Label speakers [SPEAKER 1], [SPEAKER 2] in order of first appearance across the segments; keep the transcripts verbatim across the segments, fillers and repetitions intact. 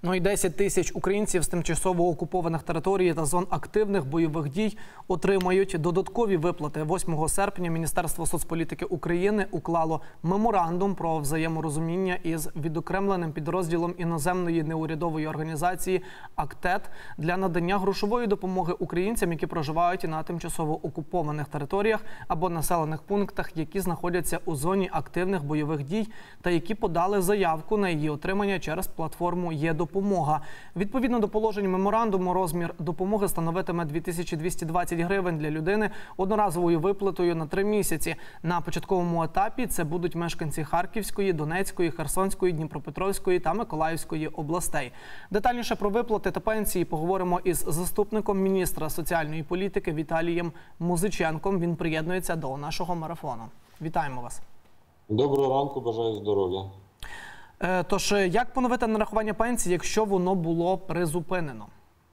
[SPEAKER 1] Ну і десять тисяч українців з тимчасово окупованих територій та зон активних бойових дій отримають додаткові виплати. восьмого серпня Міністерство соцполітики України уклало меморандум про взаєморозуміння із відокремленим підрозділом іноземної неурядової організації «АКТЕТ» для надання грошової допомоги українцям, які проживають на тимчасово окупованих територіях або населених пунктах, які знаходяться у зоні активних бойових дій та які подали заявку на її отримання через платформу «ЄДопомога». Допомога. Відповідно до положень меморандуму, розмір допомоги становитиме дві тисячі двісті двадцять гривень для людини одноразовою виплатою на три місяці. На початковому етапі це будуть мешканці Харківської, Донецької, Херсонської, Дніпропетровської та Миколаївської областей. Детальніше про виплати та пенсії поговоримо із заступником міністра соціальної політики Віталієм Музиченком. Він приєднується до нашого марафону. Вітаємо вас.
[SPEAKER 2] Доброго ранку, бажаю здоров'я.
[SPEAKER 1] Тож, як поновити нарахування пенсії, якщо воно було призупинено?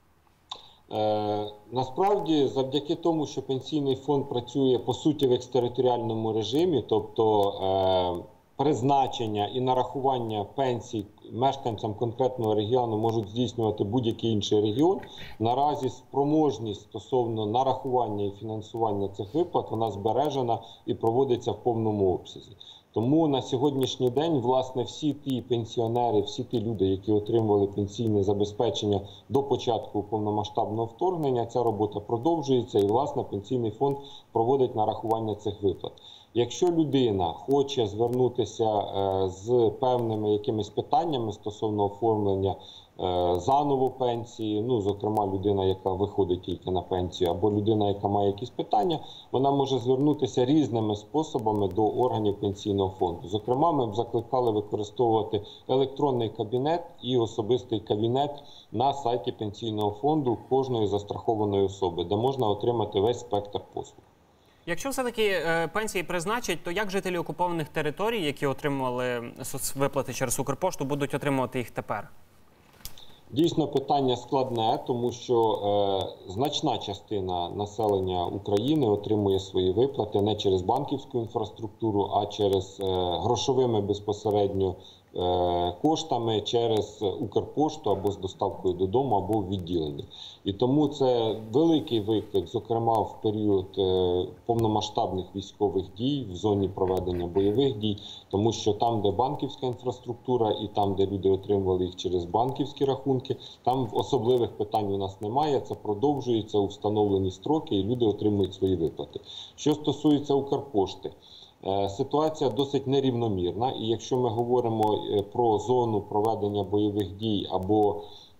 [SPEAKER 2] Е, насправді, завдяки тому, що пенсійний фонд працює, по суті, в екстериторіальному режимі, тобто е, призначення і нарахування пенсій мешканцям конкретного регіону можуть здійснювати будь-який інший регіон, наразі спроможність стосовно нарахування і фінансування цих виплат, вона збережена і проводиться в повному обсязі. Тому на сьогоднішній день, власне, всі ті пенсіонери, всі ті люди, які отримували пенсійне забезпечення до початку повномасштабного вторгнення, ця робота продовжується і, власне, пенсійний фонд проводить нарахування цих виплат. Якщо людина хоче звернутися з певними якимись питаннями стосовно оформлення заново пенсії, ну, зокрема, людина, яка виходить тільки на пенсію, або людина, яка має якісь питання, вона може звернутися різними способами до органів пенсійного фонду. Зокрема, ми б закликали використовувати електронний кабінет і особистий кабінет на сайті пенсійного фонду кожної застрахованої особи, де можна отримати весь спектр послуг.
[SPEAKER 3] Якщо все-таки пенсії призначать, то як жителі окупованих територій, які отримували соцвиплати через Укрпошту, будуть отримувати їх тепер?
[SPEAKER 2] Дійсно, питання складне, тому що е, значна частина населення України отримує свої виплати не через банківську інфраструктуру, а через е, грошовими безпосередньо е, коштами, через Укрпошту або з доставкою додому, або в відділенні. І тому це великий виклик, зокрема в період е, повномасштабних військових дій, в зоні проведення бойових дій, тому що там, де банківська інфраструктура і там, де люди отримували їх через банківські рахунки, там особливих питань у нас немає, це продовжується у встановлені строки і люди отримують свої виплати. Що стосується Укрпошти, ситуація досить нерівномірна, і якщо ми говоримо про зону проведення бойових дій або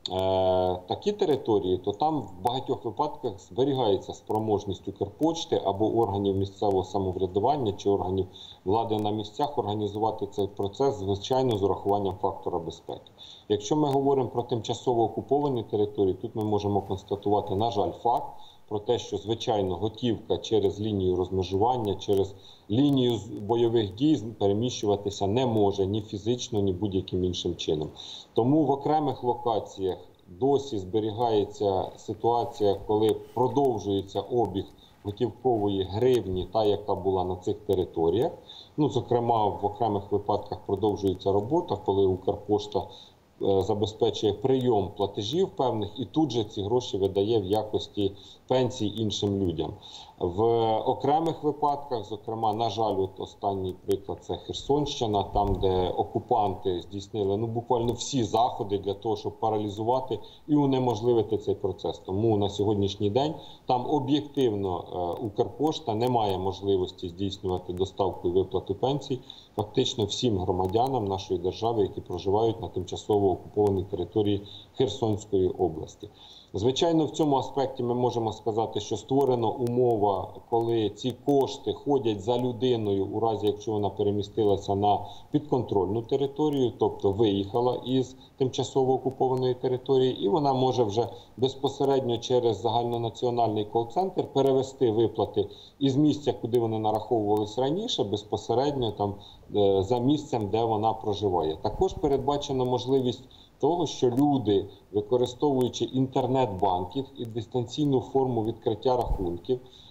[SPEAKER 2] такі території, то там в багатьох випадках зберігається спроможність Укрпошти або органів місцевого самоврядування чи органів влади на місцях організувати цей процес, звичайно, з урахуванням фактора безпеки. Якщо ми говоримо про тимчасово окуповані території, тут ми можемо констатувати, на жаль, факт про те, що, звичайно, готівка через лінію розмежування, через лінію бойових дій переміщуватися не може ні фізично, ні будь-яким іншим чином. Тому в окремих локаціях досі зберігається ситуація, коли продовжується обіг готівкової гривні, та, яка була на цих територіях. Ну, зокрема, в окремих випадках продовжується робота, коли Укрпошта забезпечує прийом платежів певних і тут же ці гроші видає в якості пенсій іншим людям. В окремих випадках, зокрема, на жаль, от останній приклад – це Херсонщина, там, де окупанти здійснили ну, буквально всі заходи для того, щоб паралізувати і унеможливити цей процес. Тому на сьогоднішній день там об'єктивно Укрпошта не має можливості здійснювати доставку і виплату пенсій фактично всім громадянам нашої держави, які проживають на тимчасово окупованій території Херсонської області. Звичайно, в цьому аспекті ми можемо сказати, що створена умова, коли ці кошти ходять за людиною, у разі якщо вона перемістилася на підконтрольну територію, тобто виїхала із тимчасово окупованої території, і вона може вже безпосередньо через загальнонаціональний кол-центр перевести виплати із місця, куди вони нараховувались раніше, безпосередньо там за місцем, де вона проживає. Також передбачена можливість того, що люди, використовуючи інтернет-банків і дистанційну форму відкриття рахунків,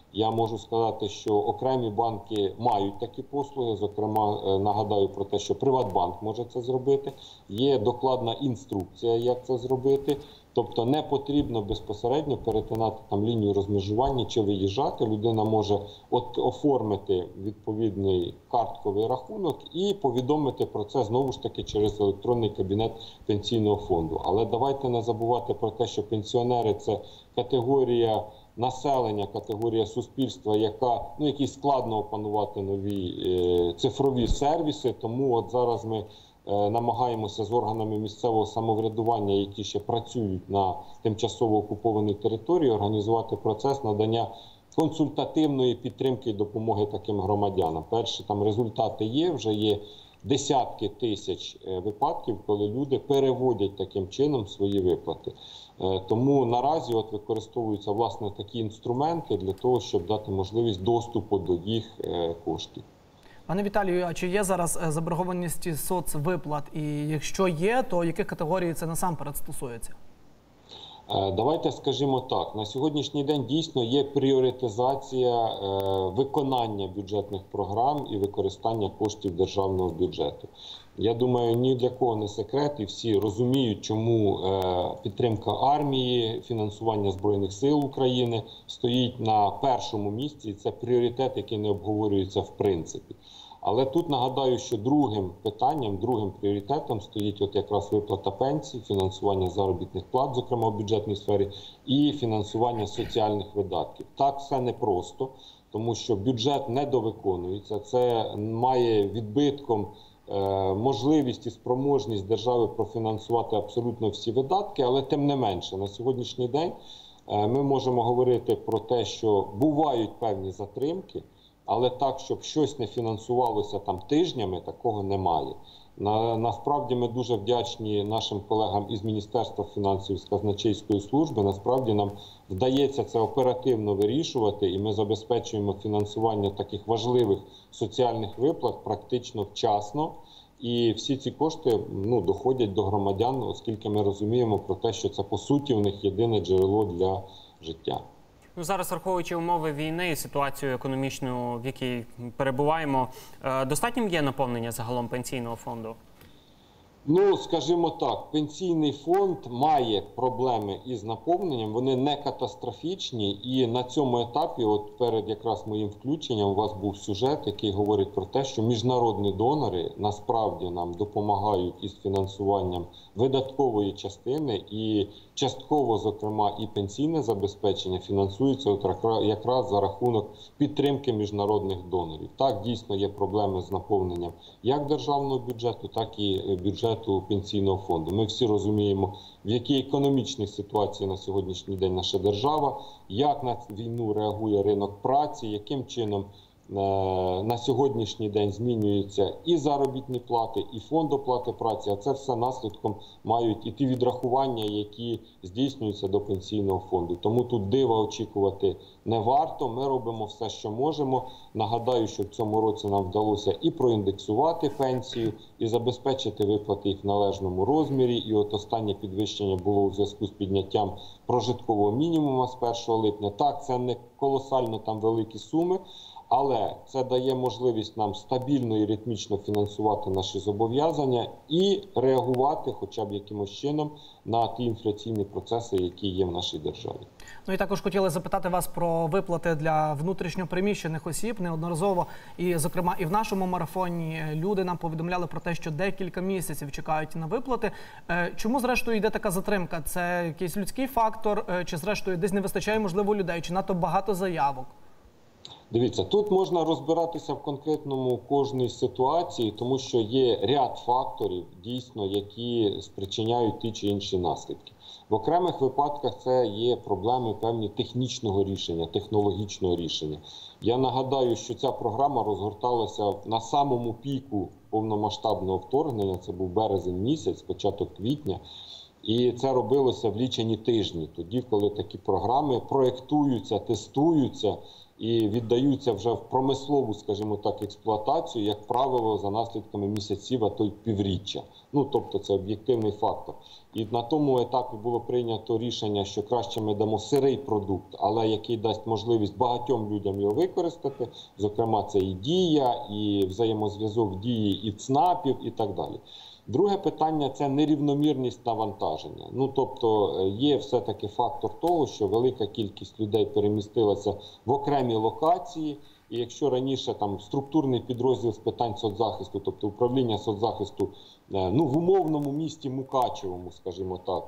[SPEAKER 2] Я можу сказати, що окремі банки мають такі послуги. Зокрема, нагадаю про те, що Приватбанк може це зробити. Є докладна інструкція, як це зробити. Тобто не потрібно безпосередньо перетинати там лінію розмежування чи виїжджати. Людина може от оформити відповідний картковий рахунок і повідомити про це знову ж таки через електронний кабінет пенсійного фонду. Але давайте не забувати про те, що пенсіонери – це категорія населення, категорія суспільства, яка, ну, якій складно опанувати нові е, цифрові сервіси. Тому от зараз ми е, намагаємося з органами місцевого самоврядування, які ще працюють на тимчасово окупованій території, організувати процес надання консультативної підтримки і допомоги таким громадянам. Перші там результати є, вже є десятки тисяч випадків, коли люди переводять таким чином свої виплати. Тому наразі от використовуються власне такі інструменти для того, щоб дати можливість доступу до їх коштів.
[SPEAKER 1] Пане Віталію, а чи є зараз заборгованість соцвиплат? І якщо є, то яких категорій це насамперед стосується?
[SPEAKER 2] Давайте скажімо так, на сьогоднішній день дійсно є пріоритизація виконання бюджетних програм і використання коштів державного бюджету. Я думаю, ні для кого не секрет, і всі розуміють, чому підтримка армії, фінансування Збройних сил України стоїть на першому місці, і це пріоритет, який не обговорюється в принципі. Але тут нагадаю, що другим питанням, другим пріоритетом стоїть от якраз виплата пенсій, фінансування заробітних плат, зокрема в бюджетній сфері, і фінансування соціальних видатків. Так, все непросто, тому що бюджет недовиконується. Це має відбитком е, можливість і спроможність держави профінансувати абсолютно всі видатки, але тим не менше, на сьогоднішній день е, ми можемо говорити про те, що бувають певні затримки, але так, щоб щось не фінансувалося там тижнями, такого немає. На, насправді ми дуже вдячні нашим колегам із Міністерства фінансів, з Казначейської служби. Насправді нам вдається це оперативно вирішувати, і ми забезпечуємо фінансування таких важливих соціальних виплат практично вчасно. І всі ці кошти, ну, доходять до громадян, оскільки ми розуміємо про те, що це по суті в них єдине джерело для життя.
[SPEAKER 3] Ну, зараз, враховуючи умови війни і ситуацію економічну, в якій перебуваємо, достатнім є наповнення загалом пенсійного фонду?
[SPEAKER 2] Ну, скажімо так, пенсійний фонд має проблеми із наповненням, вони не катастрофічні, і на цьому етапі, от перед якраз моїм включенням, у вас був сюжет, який говорить про те, що міжнародні донори насправді нам допомагають із фінансуванням видаткової частини, і частково, зокрема, і пенсійне забезпечення фінансується от якраз за рахунок підтримки міжнародних донорів. Так, дійсно є проблеми з наповненням як державного бюджету, так і бюджету пенсійного фонду. Ми всі розуміємо, в якій економічній ситуації на сьогоднішній день наша держава, як на війну реагує ринок праці, яким чином на сьогоднішній день змінюються і заробітні плати, і фонд оплати праці, а це все наслідком мають і ті відрахування, які здійснюються до пенсійного фонду. Тому тут дива очікувати не варто, ми робимо все, що можемо. Нагадаю, що в цьому році нам вдалося і проіндексувати пенсію, і забезпечити виплати їх в належному розмірі, і от останнє підвищення було у зв'язку з підняттям прожиткового мінімуму з першого липня. Так, це не колосально там великі суми, але це дає можливість нам стабільно і ритмічно фінансувати наші зобов'язання і реагувати хоча б якимось чином на ті інфляційні процеси, які є в нашій державі.
[SPEAKER 1] Ну і також хотіли запитати вас про виплати для внутрішньопереміщених осіб. Неодноразово, і зокрема і в нашому марафоні, люди нам повідомляли про те, що декілька місяців чекають на виплати. Чому зрештою йде така затримка? Це якийсь людський фактор, чи зрештою десь не вистачає, можливо, людей, чи надто багато заявок?
[SPEAKER 2] Дивіться, тут можна розбиратися в конкретному кожній ситуації, тому що є ряд факторів, дійсно, які спричиняють ті чи інші наслідки. В окремих випадках це є проблеми певні технічного рішення, технологічного рішення. Я нагадаю, що ця програма розгорталася на самому піку повномасштабного вторгнення, це був березень місяць, початок квітня. І це робилося в лічені тижні, тоді, коли такі програми проєктуються, тестуються і віддаються вже в промислову, скажімо так, експлуатацію, як правило, за наслідками місяців, а то й півріччя. Ну, тобто це об'єктивний фактор. І на тому етапі було прийнято рішення, що краще ми дамо сирий продукт, але який дасть можливість багатьом людям його використати. Зокрема, це і Дія, і взаємозв'язок Дії, і ЦНАПів, і так далі. Друге питання – це нерівномірність навантаження. Ну, тобто є все-таки фактор того, що велика кількість людей перемістилася в окремі локації. І якщо раніше там структурний підрозділ з питань соцзахисту, тобто управління соцзахисту, ну, в умовному місті Мукачевому, скажімо так,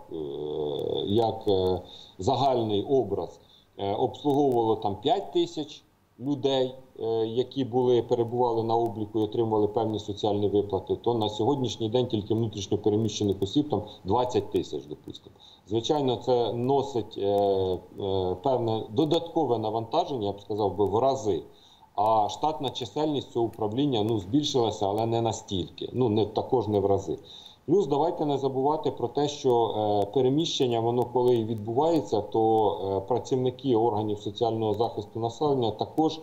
[SPEAKER 2] як загальний образ, обслуговувало там п'ять тисяч людей, які були, перебували на обліку і отримували певні соціальні виплати, то на сьогоднішній день тільки внутрішньо переміщених осіб там двадцять тисяч, допустимо. Звичайно, це носить е, е, певне додаткове навантаження, я б сказав би, в рази. А штатна чисельність цього управління, ну, збільшилася, але не настільки, ну, не, також не в рази. Плюс давайте не забувати про те, що е, переміщення, воно коли і відбувається, то е, працівники органів соціального захисту населення також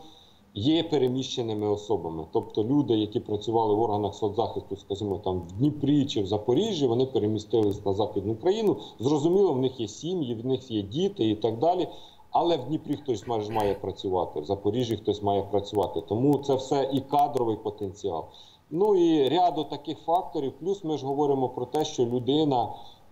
[SPEAKER 2] є переміщеними особами. Тобто люди, які працювали в органах соцзахисту, скажімо, там в Дніпрі чи в Запоріжжі, вони перемістились на Західну Україну. Зрозуміло, в них є сім'ї, в них є діти і так далі. Але в Дніпрі хтось має працювати, в Запоріжжі хтось має працювати. Тому це все і кадровий потенціал. Ну і ряду таких факторів. Плюс ми ж говоримо про те, що людина,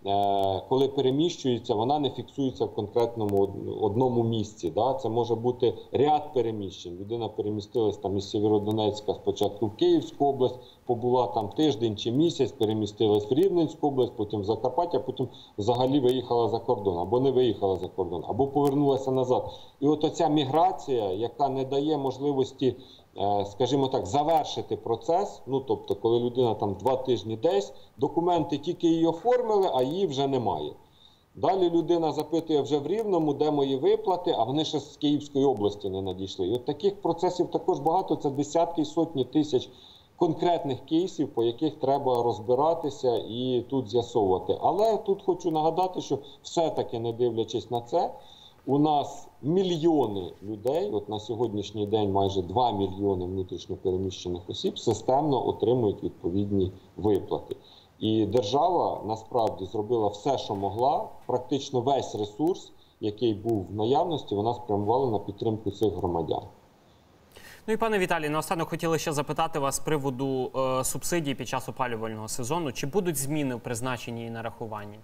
[SPEAKER 2] коли переміщується, вона не фіксується в конкретному одному місці. Да? Це може бути ряд переміщень. Людина перемістилась там із Сєвєродонецька спочатку в Київську область, побула там тиждень чи місяць, перемістилась в Рівненську область, потім в Закарпаття, потім взагалі виїхала за кордон, або не виїхала за кордон, або повернулася назад. І от оця міграція, яка не дає можливості, скажімо так, завершити процес, ну, тобто, коли людина там два тижні десь, документи тільки її оформили, а її вже немає. Далі людина запитує вже в Рівному, де мої виплати, а вони ще з Київської області не надійшли. І от таких процесів також багато, це десятки, сотні тисяч конкретних кейсів, по яких треба розбиратися і тут з'ясовувати. Але тут хочу нагадати, що все-таки, не дивлячись на це, у нас мільйони людей, от на сьогоднішній день майже два мільйони внутрішньо переміщених осіб, системно отримують відповідні виплати. І держава насправді зробила все, що могла, практично весь ресурс, який був в наявності, вона спрямувала на підтримку цих громадян.
[SPEAKER 3] Ну і, пане Віталій, наостанок хотіли ще запитати вас з приводу е, субсидій під час опалювального сезону. Чи будуть зміни в призначенні і нарахуванні?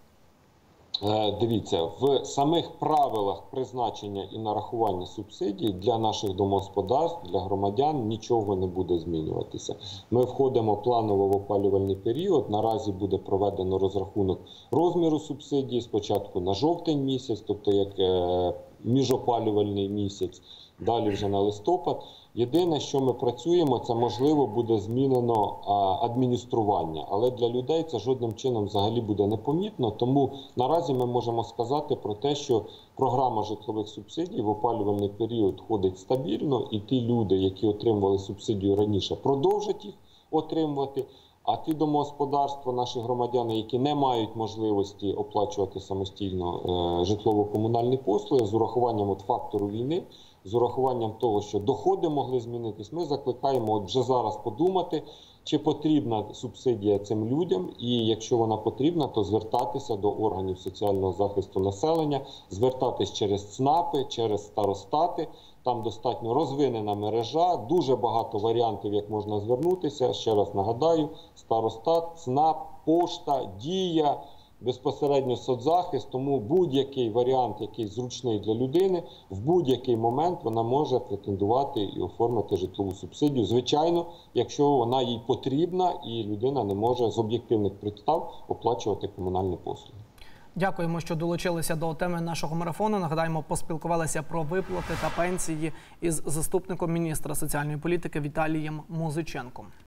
[SPEAKER 2] Дивіться, в самих правилах призначення і нарахування субсидій для наших домогосподарств, для громадян нічого не буде змінюватися. Ми входимо планово в опалювальний період. Наразі буде проведено розрахунок розміру субсидії спочатку на жовтень місяць, тобто як міжопалювальний місяць, далі вже на листопад. Єдине, що ми працюємо, це можливо буде змінено адміністрування, але для людей це жодним чином взагалі буде непомітно, тому наразі ми можемо сказати про те, що програма житлових субсидій в опалювальний період ходить стабільно, і ті люди, які отримували субсидію раніше, продовжать їх отримувати, а ті домогосподарства, наші громадяни, які не мають можливості оплачувати самостійно житлово-комунальні послуги з урахуванням от фактору війни, з урахуванням того, що доходи могли змінитись, ми закликаємо от вже зараз подумати, чи потрібна субсидія цим людям, і якщо вона потрібна, то звертатися до органів соціального захисту населення, звертатись через ЦНАПи, через старостати. Там достатньо розвинена мережа, дуже багато варіантів, як можна звернутися. Ще раз нагадаю, старостат, ЦНАП, пошта, Дія, безпосередньо соцзахист, тому будь-який варіант, який зручний для людини, в будь-який момент вона може претендувати і оформити житлову субсидію. Звичайно, якщо вона їй потрібна і людина не може з об'єктивних підстав оплачувати комунальні послуги.
[SPEAKER 1] Дякуємо, що долучилися до теми нашого марафону. Нагадаємо, поспілкувалися про виплати та пенсії із заступником міністра соціальної політики Віталієм Музиченком.